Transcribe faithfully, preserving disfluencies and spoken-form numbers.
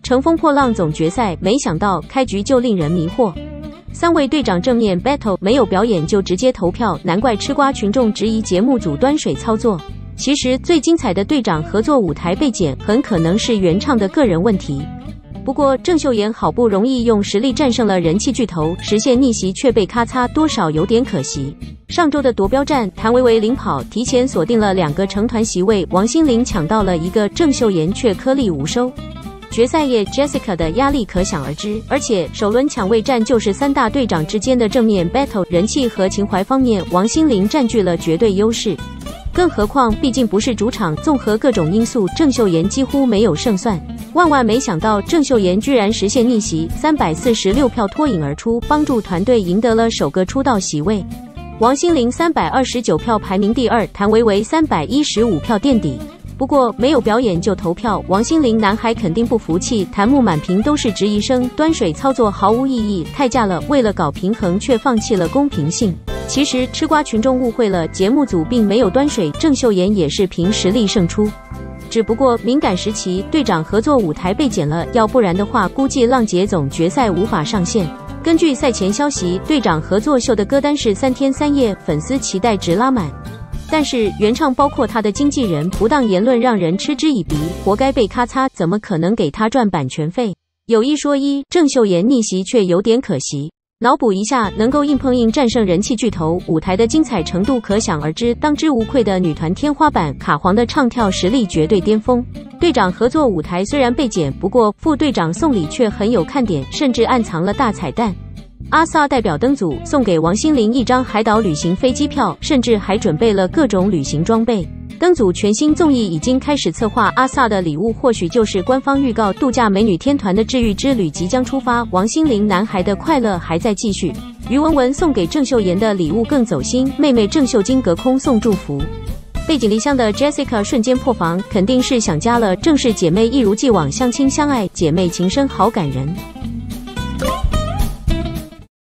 乘风破浪总决赛，没想到开局就令人迷惑。三位队长正面 battle 没有表演就直接投票，难怪吃瓜群众质疑节目组端水操作。其实最精彩的队长合作舞台被剪，很可能是原唱的个人问题。不过郑秀妍好不容易用实力战胜了人气巨头，实现逆袭却被咔嚓，多少有点可惜。上周的夺标战，谭维维领跑，提前锁定了两个成团席位，王心凌抢到了一个，郑秀妍却颗粒无收。决赛夜 Jessica 的压力可想而知，而且首轮抢位战就是三大队长之间的正面 battle， 人气和情怀方面，王心凌占据了绝对优势。更何况毕竟不是主场，综合各种因素，郑秀妍几乎没有胜算。万万没想到，郑秀妍居然实现逆袭，三百四十六票脱颖而出，帮助团队赢得了首个出道席位。王心凌三百二十九票排名第二，谭维维三百一十五票垫底。不过没有表演就投票，王心凌男孩肯定不服气，弹幕满屏都是质疑声，端水操作毫无意义，太假了，为了搞平衡却放弃了公平性。其实吃瓜群众误会了，节目组并没有端水，郑秀妍也是凭实力胜出。只不过敏感时期，队长合作舞台被剪了，要不然的话，估计浪姐总决赛无法上线。根据赛前消息，队长合作秀的歌单是三天三夜，粉丝期待值拉满。但是原唱包括他的经纪人不当言论让人嗤之以鼻，活该被咔嚓，怎么可能给他赚版权费？有一说一，郑秀妍逆袭却有点可惜。脑补一下，能够硬碰硬战胜人气巨头，舞台的精彩程度可想而知，当之无愧的女团天花板，卡皇的唱跳实力绝对巅峰。队长合作舞台虽然被剪，不过副队长送礼却很有看点，甚至暗藏了大彩蛋。阿 sa 代表登组，送给王心凌一张海岛旅行飞机票，甚至还准备了各种旅行装备。登组全新综艺已经开始策划，阿 sa 的礼物或许就是官方预告度假美女天团的治愈之旅即将出发，王心凌男孩的快乐还在继续。于文文送给郑秀妍的礼物更走心，妹妹郑秀晶隔空送祝福。背井离乡的 Jessica 瞬间破防，肯定是想家了，正是姐妹一如既往相亲相爱，姐妹情深好感人。